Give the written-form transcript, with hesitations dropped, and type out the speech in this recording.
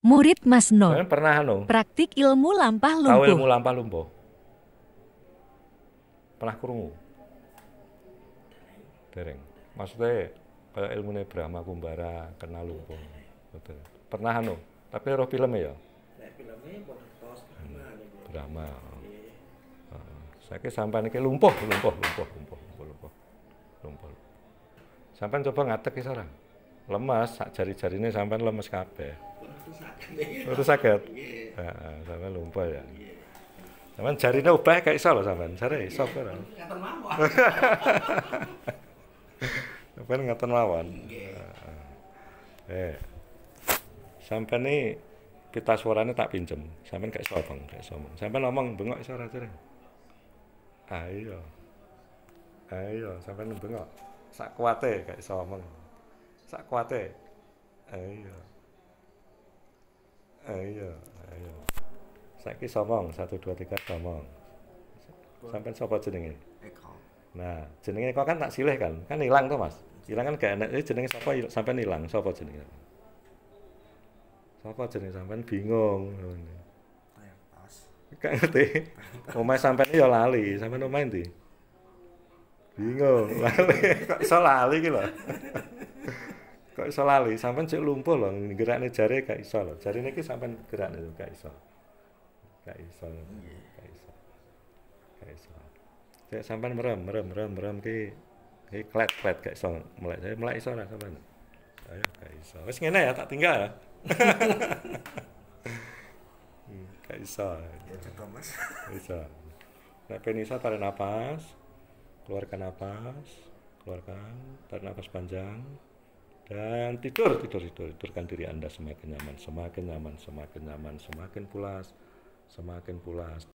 Murid Mas No. Sampeyan pernah anu, Praktik ilmu lampah tahu ilmu lumpuh. lampah lumpuh? Pernah krungu? Dereng. Maksudnya kayak ilmune Brahma Kumbara kena lumpuh. Betul. Pernah anu, tapi roh filmnya ya. Nek filmnya pun tos Brahma niku. Brahma. Nggih. Saiki sampean iki lumpuh. Sampean coba ngadeg iso ora? Lemes, sak jari-jarine sampean lemes kabeh. Terus sakit. Nggih. Heeh, sampean lumpuh ya. Sampean jarine obah gak iso lho sampean. Jare iso ora? Ngaten mawon. Sampean ngaten mawon. Nggih. Sampean iki pita suarane tak pinjem. Sampean gak iso Bang, gak iso. Sampean ngomong bengok iso ora jare? Ayo. Ayo, sampean bengok. Sak kuwate gak iso ngomong. Sak kuwate. Ayo. Ayo. Saiki somong 1 2 3 somong. Sampean sapa jenenge? Eko. Nah, jenenge kok kan tak silih kan. Kan ilang to, Mas. Ilang kan gak enak. Jenenge sapa sampean ilang, sapa jenenge? Sapa jenenge sampean bingung. Tos. Gak ngerti. Omahe sampean ya lali, sampean omahe ndi? Bingung, lali. Kok iso lali iki lho. Kok iso lali? Sampean cek lumpuh lho, gerakne jare gak iso lho. Jarine iki sampean gerakne lho gak iso. Gak iso. Cek sampean merem ki klet gak iso melek. Saya melek iso ora sampean? Ayo gak iso. Wis ngene ya tak tinggal ya. Gak iso. Ya coba Mas. Bisa. Nek pengen iso tarik napas, keluarkan napas, tarik napas panjang, dan tidurkan diri Anda semakin nyaman, semakin pulas.